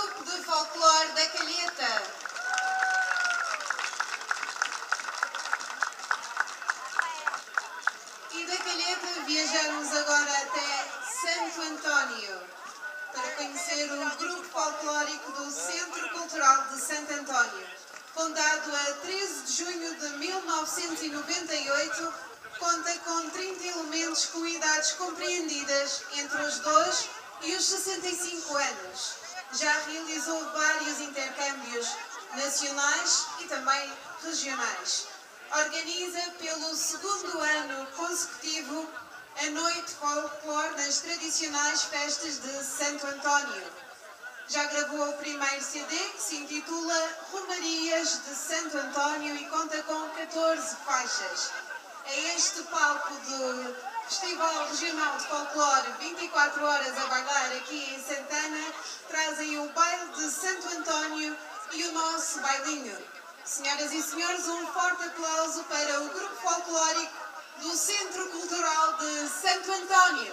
Grupo de Folclore da Calheta. E da Calheta viajamos agora até Santo António para conhecer o Grupo Folclórico do Centro Cultural de Santo António. Fundado a 13 de junho de 1998, conta com 30 elementos com idades compreendidas entre os 2 e os 65 anos. Já realizou vários intercâmbios nacionais e também regionais. Organiza pelo segundo ano consecutivo a Noite Folclore nas tradicionais festas de Santo António. Já gravou o primeiro CD, que se intitula Romarias de Santo António e conta com 14 faixas. É este palco do Festival Regional de Folclore 24 horas a bailar aqui em Santana, trazem o baile de Santo António e o nosso bailinho. Senhoras e senhores, um forte aplauso para o Grupo Folclórico do Centro Cultural de Santo António.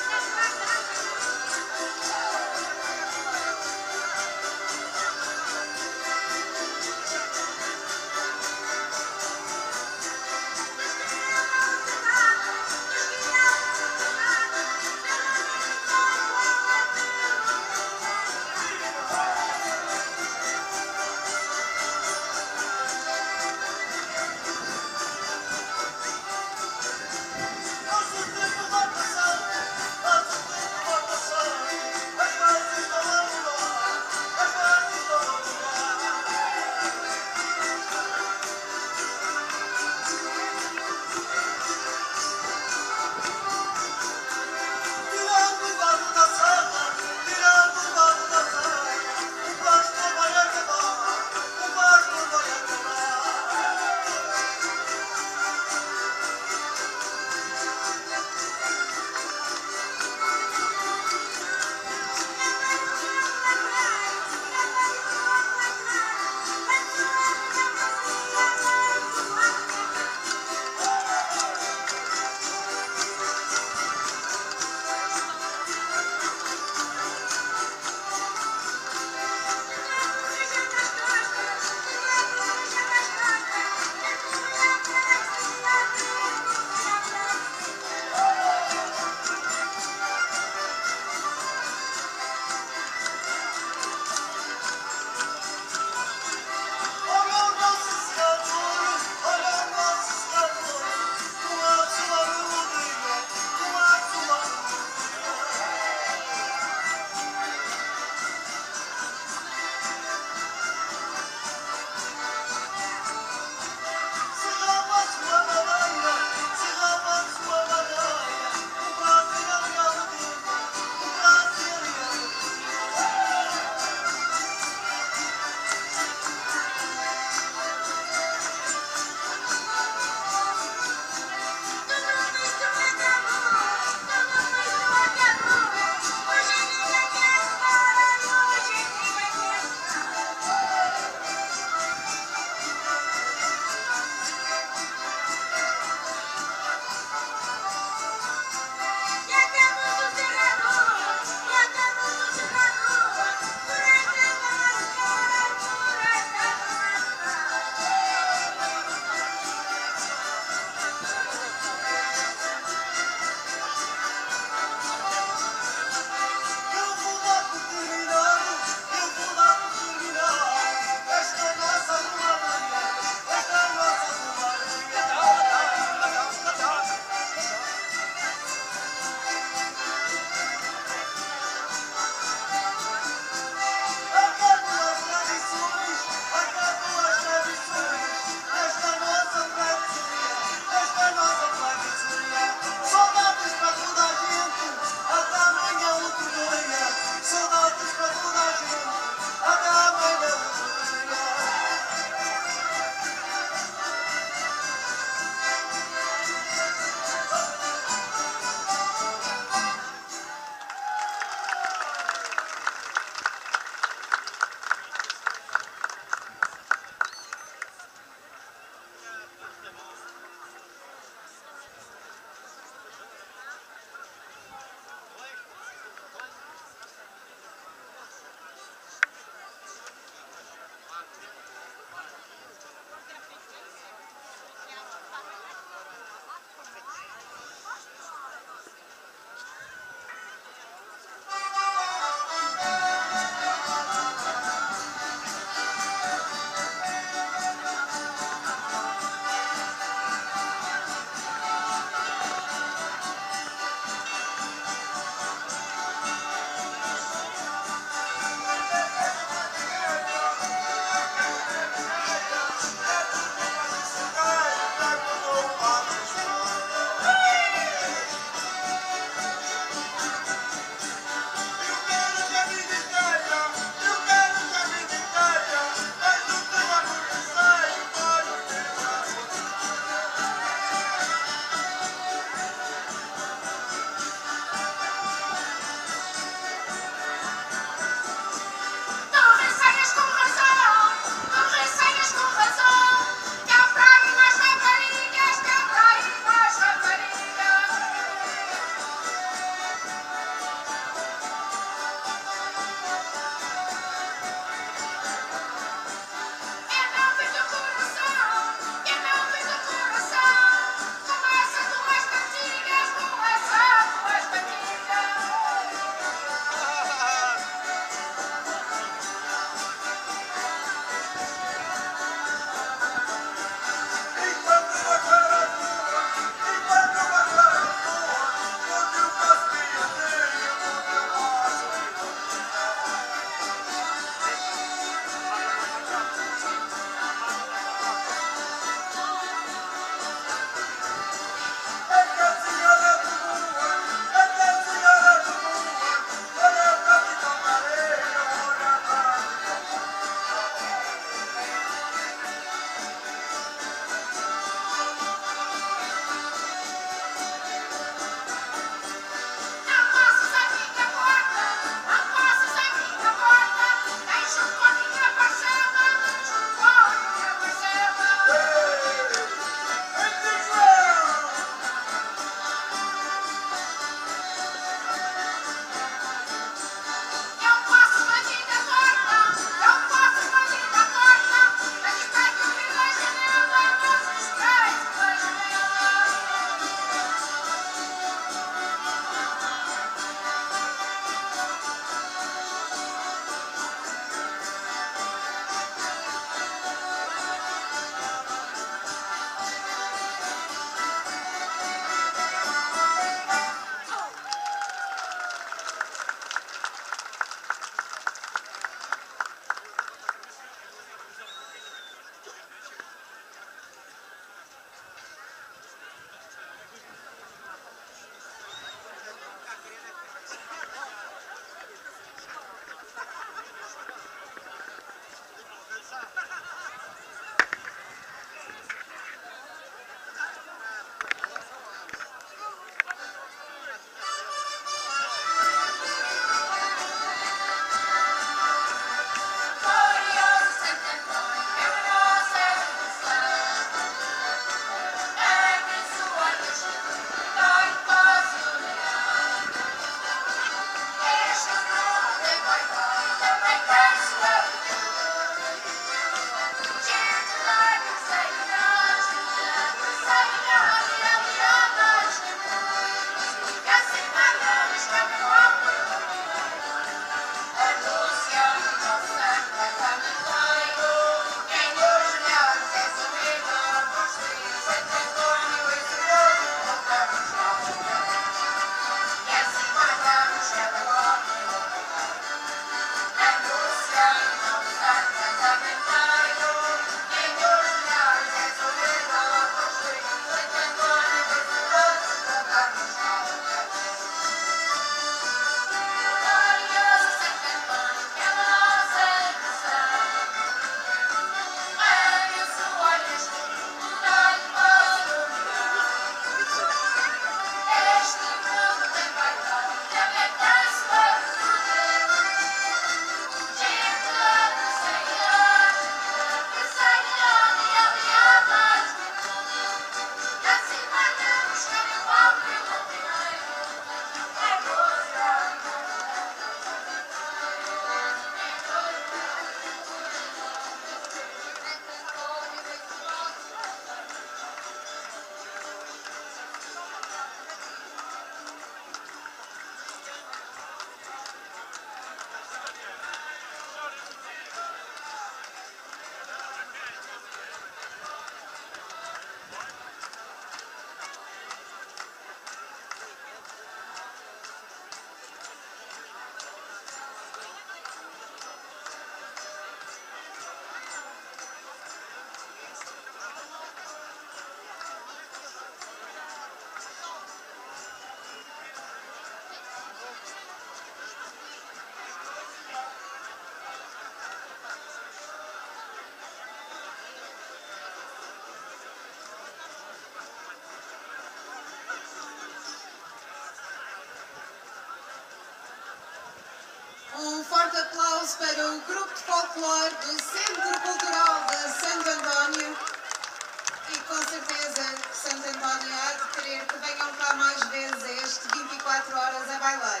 aplauso para o grupo de folclore do Centro Cultural de Santo António e com certeza Santo António há de querer que venham cá mais vezes a este 24 horas a bailar.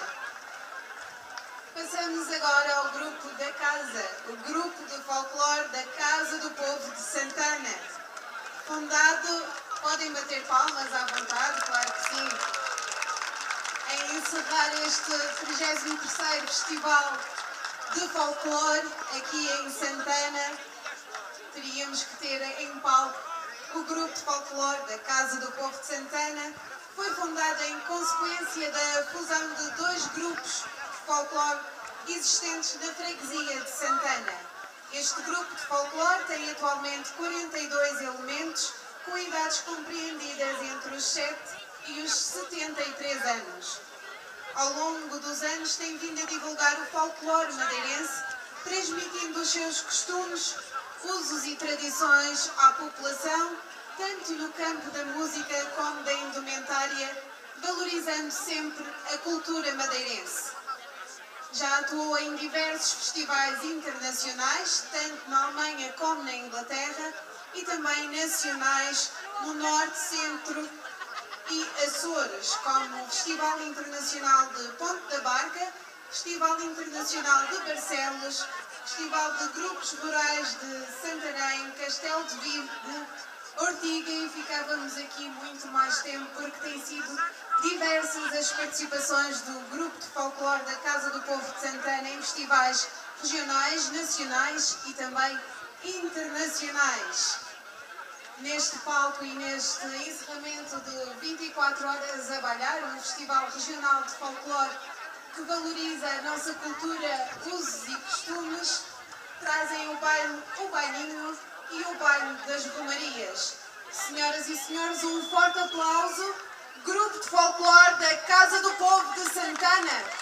Passamos agora ao grupo da casa, o grupo de folclore da Casa do Povo de Santana. Fundado, podem bater palmas à vontade, claro que sim. Em encerrar este 33º Festival de Folclore aqui em Santana, teríamos que ter em palco o grupo de folclore da Casa do Povo de Santana. Foi fundado em consequência da fusão de dois grupos de folclore existentes na freguesia de Santana. Este grupo de folclore tem atualmente 42 elementos, com idades compreendidas entre os 7 e os 73 anos. Ao longo dos anos tem vindo a divulgar o folclore madeirense, transmitindo os seus costumes, usos e tradições à população, tanto no campo da música como da indumentária, valorizando sempre a cultura madeirense. Já atuou em diversos festivais internacionais, tanto na Alemanha como na Inglaterra, e também nacionais no Norte, Centro e Açores, como o Festival Internacional de Ponte da Barca, Festival Internacional de Barcelos, Festival de Grupos Rurais de Santarém, Castelo de Vigo, Ortiga, e ficávamos aqui muito mais tempo porque têm sido diversas as participações do grupo de folclore da Casa do Povo de Santana em festivais regionais, nacionais e também internacionais. Neste palco e neste encerramento de 24 horas a bailar, um festival regional de folclore que valoriza a nossa cultura, usos e costumes, trazem o bailinho e o baile das romarias. Senhoras e senhores, um forte aplauso. Grupo de folclore da Casa do Povo de Santana.